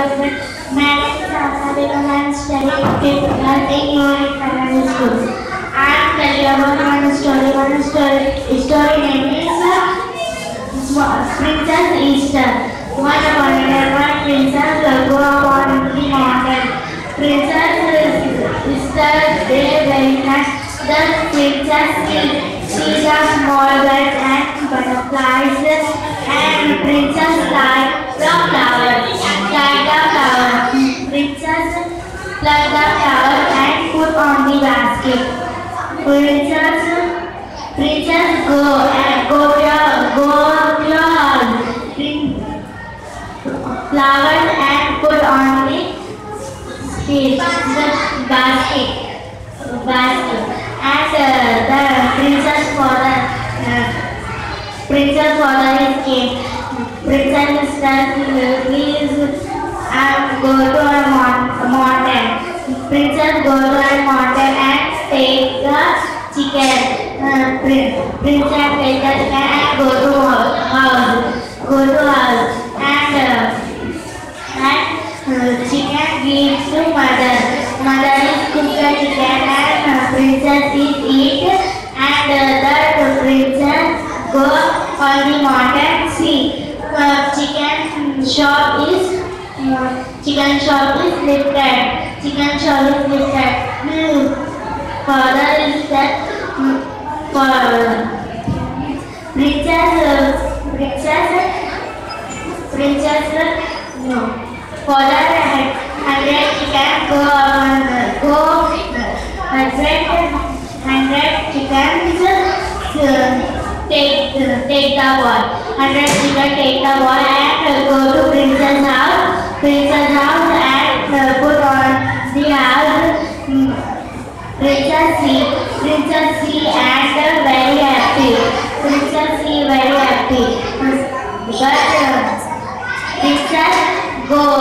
My name is Asabika and studying in your primary school. I am telling about one story. Story name is Princess Easter. Once upon a time, one princess go upon the mountain. Princess Easter day very nice. The princess sees a small bird and butterflies, and princess like the flower. Princess plucked the flower and put on the basket. Princess go to your house. Flowers and put on the basket. And the princess father is king. Princess says, please go to a mountain. Princess go to a mountain and take the chicken. Princess take the chicken and go to house. And chicken gives to mother. Mother is cook the chicken and princess is eat. And that princess go on the mountain see. Chicken shop is lifted. Father is that Father had 100 chicken take the ball. 100 chicken take the ball and go to princess house. And put on the house. Princess see and very happy. But princess go